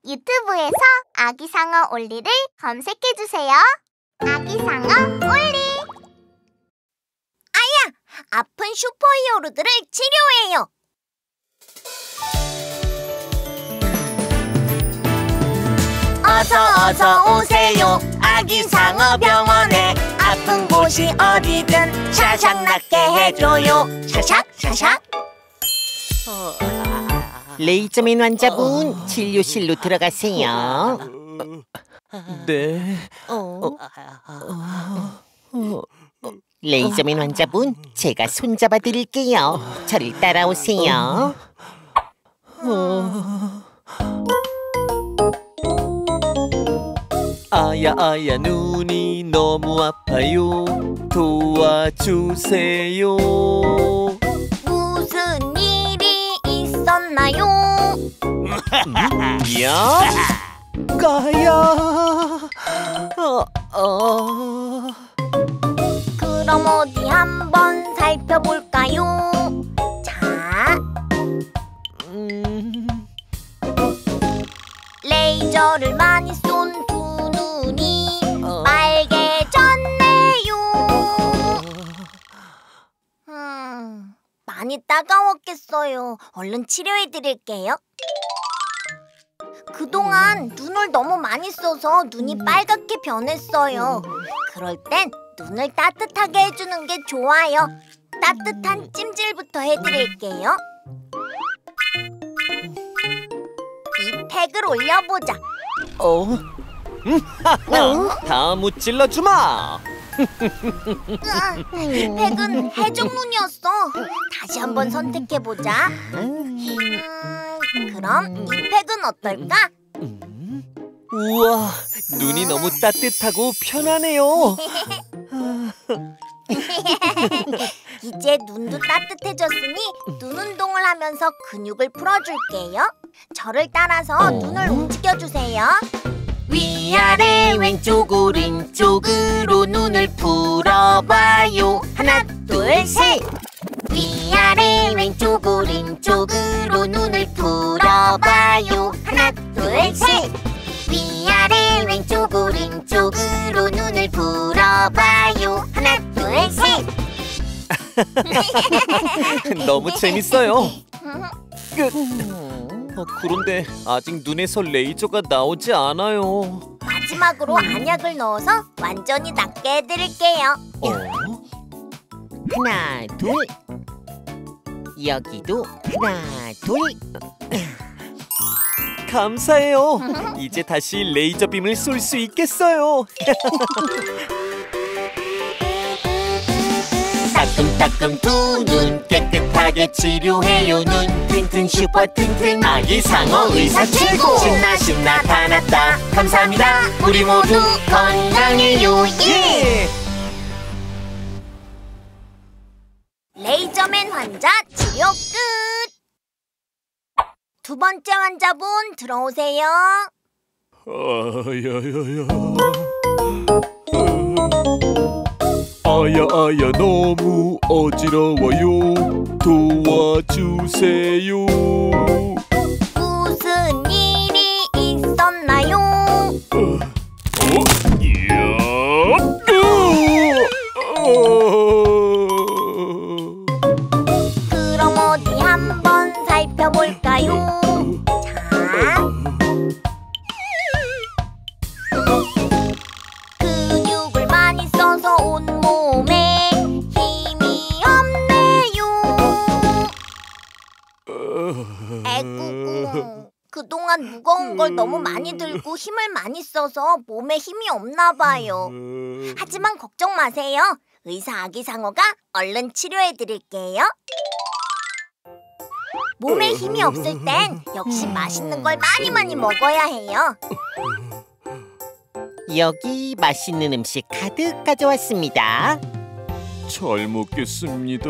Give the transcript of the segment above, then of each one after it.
유튜브에서 아기상어 올리를 검색해주세요. 아기상어 올리! 아야! 아픈 슈퍼히어로들을 치료해요! 어서 오세요. 아기상어 병원에 아픈 곳이 어디든 샤샥 낫게 해줘요. 샤샥. 레이저맨 환자분 진료실로 들어가세요. 네. 레이저맨 환자분, 제가 손잡아 드릴게요. 저를 따라오세요. 아야 눈이 너무 아파요. 도와주세요. 무슨 일이 있었나요? 야, 까야. 그럼 어디 한번 살펴볼까요? 자, 레이저를 많이 쏜 두 눈이 빨개졌네요. 많이 따가웠겠어요. 얼른 치료해드릴게요. 그동안 눈을 너무 많이 써서 눈이 빨갛게 변했어요. 그럴 땐 눈을 따뜻하게 해주는 게 좋아요. 따뜻한 찜질부터 해드릴게요. 이 팩을 올려보자. 다 무찔러 주마. 이 팩은 해적눈이었어. 다시 한번 선택해보자. 그럼 이 팩은 어떨까? 우와, 눈이 너무 따뜻하고 편하네요. 이제 눈도 따뜻해졌으니 눈 운동을 하면서 근육을 풀어줄게요. 저를 따라서 눈을 움직여주세요. 위아래 왼쪽 오른쪽으로 눈을 풀어봐요. 하나 둘 셋. 위아래 왼쪽 오른쪽으로 눈을 풀어봐요. 하나 둘 셋. 위아래 왼쪽 오른쪽으로 눈을 풀어봐요. 하나 둘 셋. 너무 재밌어요. 그런데 아직 눈에서 레이저가 나오지 않아요. 마지막으로 안약을 넣어서 완전히 낫게 해드릴게요. 하나 둘. 여기도 하나 둘. 감사해요. 이제 다시 레이저 빔을 쏠 수 있겠어요. 따끔따끔 두 눈 깨끗하게 치료해요. 눈 튼튼 슈퍼 튼튼 아기상어 의사 최고. 신나 다 났다. 감사합니다. 우리 모두 건강해요. 예! 레이저맨 환자 치료 끝! 두 번째 환자분 들어오세요. 아야 너무 어지러워요. 도와주세요. 무슨 일이 있었나요? 그럼 어디 한번 살펴볼까요? 자, 근육을 많이 써서 온몸에 힘이 없네요. 에구구, 그동안 무거운 걸 너무 많이 들고 힘을 많이 써서 몸에 힘이 없나 봐요. 하지만 걱정 마세요. 의사 아기상어가 얼른 치료해드릴게요. 몸에 힘이 없을 땐 역시 맛있는 걸 많이 먹어야 해요. 여기 맛있는 음식 가득 가져왔습니다. 잘 먹겠습니다.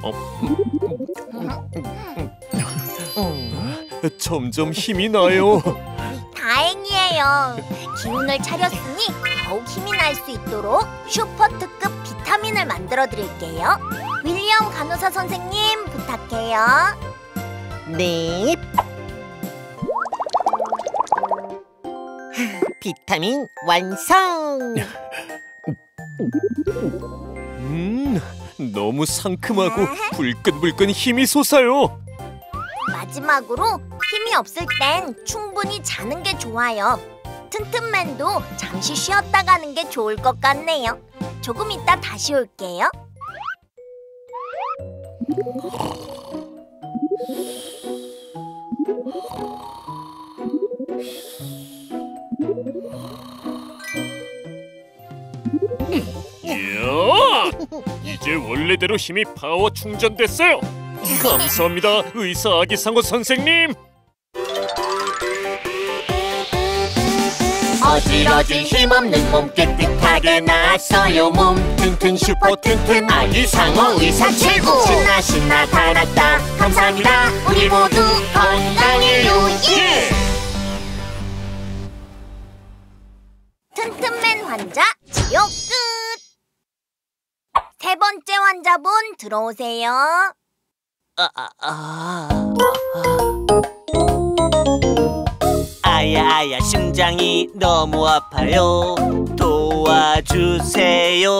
점점 힘이 나요. 다행이에요. 기운을 차렸으니 더욱 힘이 날 수 있도록 슈퍼 특급 비타민을 만들어 드릴게요. 윌리엄 간호사 선생님 부탁해요. 네. 비타민 완성. 너무 상큼하고 불끈불끈 힘이 솟아요. 마지막으로 힘이 없을 땐 충분히 자는 게 좋아요. 튼튼맨도 잠시 쉬었다 가는 게 좋을 것 같네요. 조금 이따 다시 올게요. 이야! 이제 원래대로 힘이 파워 충전됐어요. 감사합니다, 의사 아기상어 선생님. 어지러진 힘없는 몸 깨끗하게 나았어요. 몸 튼튼 슈퍼 튼튼 아기상어 의사 최고. 신나 신나 다 났다. 감사합니다. 우리 모두 건강해요. 예! 튼튼맨 환자 치료 끝! 세 번째 환자분 들어오세요. 아야 심장이 너무 아파요. 도와주세요.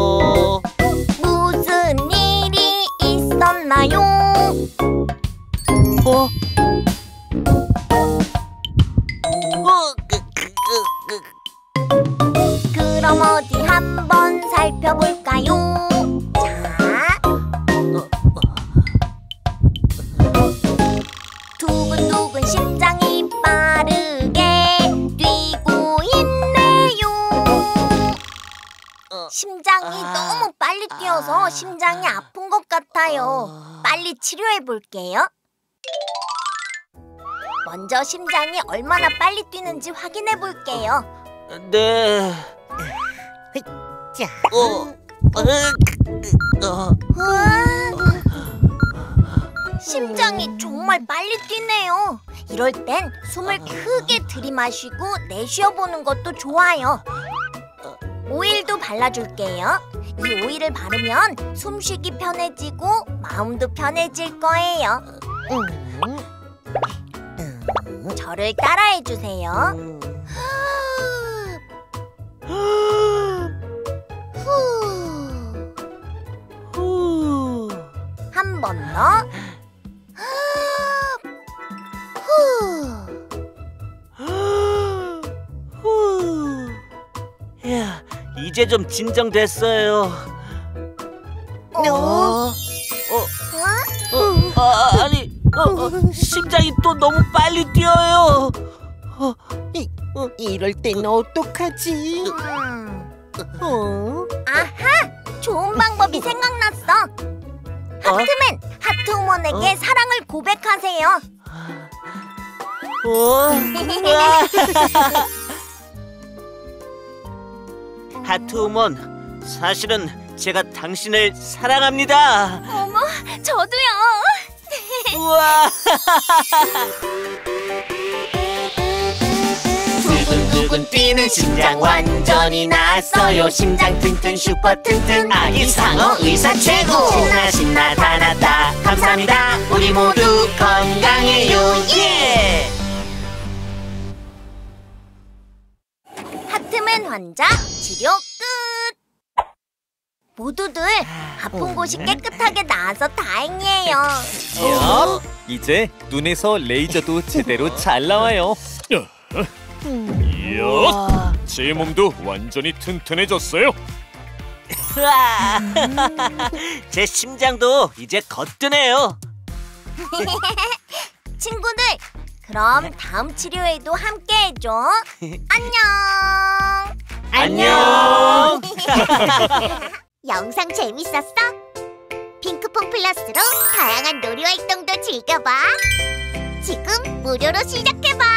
무슨 일이 있었나요? 그럼 어디 한번 살펴볼까요? 자, 두근두근 심장이 빠르게 뛰고 있네요. 심장이 너무 빨리 뛰어서 심장이 아픈 것 같아요. 빨리 치료해 볼게요. 먼저 심장이 얼마나 빨리 뛰는지 확인해 볼게요. 네. 자, 심장이 정말 빨리 뛰네요. 이럴 땐 숨을 크게 들이마시고 내쉬어보는 것도 좋아요. 오일도 발라줄게요. 이 오일을 바르면 숨쉬기 편해지고 마음도 편해질 거예요. 저를 따라해주세요. 한 번 더. 야, 이제 좀 진정됐어요. 아니, 심장이 또 너무 빨리 뛰어요. 이럴 땐 어떡하지? 아하! 좋은 방법이 생각났어. 하트맨, 하트우먼에게 사랑을 고백하세요. 하트우먼, 사실은 제가 당신을 사랑합니다. 어머, 저도요. 우와. 두근두근 뛰는 심장 완전히 나았어요. 심장 튼튼 슈퍼 튼튼 아기상어 의사 최고. 신나 신나 다 났다. 감사합니다. 우리 모두 건강해요. 예! 하트맨 환자 치료 끝! 모두들 아픈 곳이 깨끗하게 나아서 다행이에요. 이제 눈에서 레이저도 제대로 잘 나와요. 이야, 제 몸도 완전히 튼튼해졌어요. 우와. 제 심장도 이제 거뜬해요. 친구들, 그럼 다음 치료에도 함께 해줘. 안녕. 안녕. 영상 재밌었어? 핑크퐁 플러스로 다양한 놀이 활동도 즐겨봐. 지금 무료로 시작해봐.